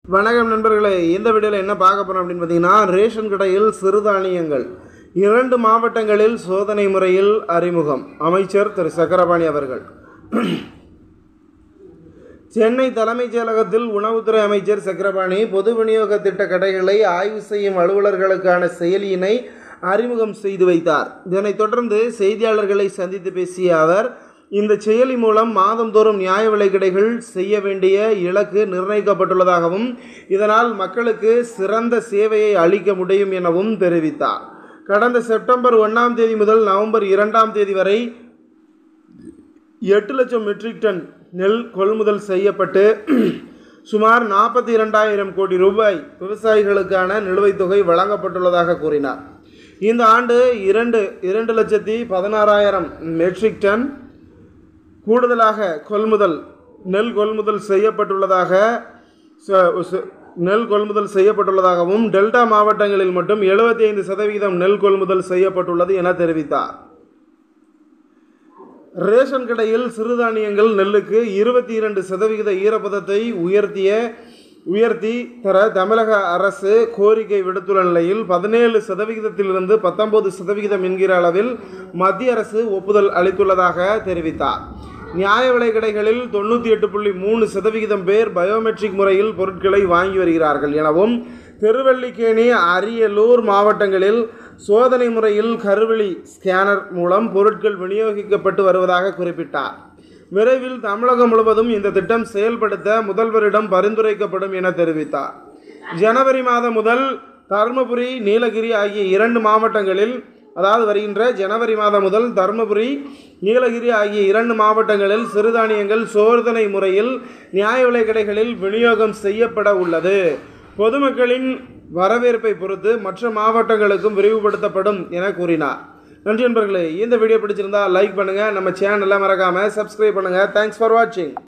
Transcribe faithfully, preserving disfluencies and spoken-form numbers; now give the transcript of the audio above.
வணக்கம் நண்பர்களே, இந்த வீடியோவில் என்ன பார்க்க போகிறோம் அப்படின்னு பார்த்தீங்கன்னா, ரேஷன் கடையில் சிறுதானியங்கள் இரண்டு மாவட்டங்களில் சோதனை முறையில் அறிமுகம். அமைச்சர் திரு சக்கரபாணி அவர்கள். சென்னை தலைமைச் செயலகத்தில் உணவுத்துறை அமைச்சர் சக்கரபாணி பொது விநியோக திட்ட கடைகளை ஆய்வு செய்யும் அலுவலர்களுக்கான செயலியினை அறிமுகம் செய்து வைத்தார். இதனைத் தொடர்ந்து செய்தியாளர்களை சந்தித்து பேசிய அவர், இந்த செயலி மூலம் மாதந்தோறும் நியாய விலை கடைகள் செய்ய வேண்டிய இலக்கு நிர்ணயிக்கப்பட்டுள்ளதாகவும் இதனால் மக்களுக்கு சிறந்த சேவையை அளிக்க முடியும் எனவும் தெரிவித்தார். கடந்த செப்டம்பர் ஒன்றாம் தேதி முதல் நவம்பர் இரண்டாம் தேதி வரை எட்டு லட்சம் மெட்ரிக் டன் நெல் கொள்முதல் செய்யப்பட்டு சுமார் நாற்பத்தி இரண்டாயிரம் கோடி ரூபாய் விவசாயிகளுக்கான நிலுவைத் தொகை வழங்கப்பட்டுள்ளதாக கூறினார். இந்த ஆண்டு இரண்டு இரண்டு லட்சத்தி பதினாறாயிரம் மெட்ரிக் டன் கூடுதலாக கொள்முதல் நெல் கொள்முதல் செய்யப்பட்டுள்ளதாக நெல் கொள்முதல் செய்யப்பட்டுள்ளதாகவும் டெல்டா மாவட்டங்களில் மட்டும் எழுபத்தி ஐந்து சதவீதம் நெல் கொள்முதல் செய்யப்பட்டுள்ளது என தெரிவித்தார். ரேஷன் கடையில் சிறுதானியங்கள் நெல்லுக்கு இருபத்தி இரண்டு சதவிகித ஈரப்பதத்தை உயர்த்திய உயர்த்தி தர தமிழக அரசு கோரிக்கை விடுத்துள்ள நிலையில் பதினேழு சதவிகிதத்திலிருந்து பத்தொன்பது சதவிகிதம் என்கிற அளவில் மத்திய அரசு ஒப்புதல் அளித்துள்ளதாக தெரிவித்தார். நியாய விலை கடைகளில் தொண்ணூற்றி எட்டு புள்ளி மூணு சதவிகிதம் பேர் பயோமெட்ரிக் முறையில் பொருட்களை வாங்கி வருகிறார்கள் எனவும் திருவல்லிக்கேணி, அரியலூர் மாவட்டங்களில் சோதனை முறையில் கருவிழி ஸ்கேனர் மூலம் பொருட்கள் விநியோகிக்கப்பட்டு வருவதாக குறிப்பிட்டார். விரைவில் தமிழகம் முழுவதும் இந்த திட்டம் செயல்படுத்த முதல்வரிடம் பரிந்துரைக்கப்படும் என தெரிவித்தார். ஜனவரி மாதம் முதல் தருமபுரி, நீலகிரி ஆகிய இரண்டு மாவட்டங்களில் அதாவது வருகின்ற ஜனவரி மாதம் முதல் தருமபுரி, நீலகிரி ஆகிய இரண்டு மாவட்டங்களில் சிறுதானியங்கள் சோதனை முறையில் நியாய விலை கடைகளில் விநியோகம் செய்யப்பட உள்ளது. பொதுமக்களின் வரவேற்பை பொறுத்து மற்ற மாவட்டங்களுக்கும் விரிவுபடுத்தப்படும் என கூறினார். நன்றி நண்பர்களே, இந்த வீடியோ பிடிச்சிருந்தா லைக் பண்ணுங்கள், நம்ம சேனலை மறக்காமல் சப்ஸ்கிரைப் பண்ணுங்கள். தேங்க்ஸ் ஃபார் வாட்சிங்.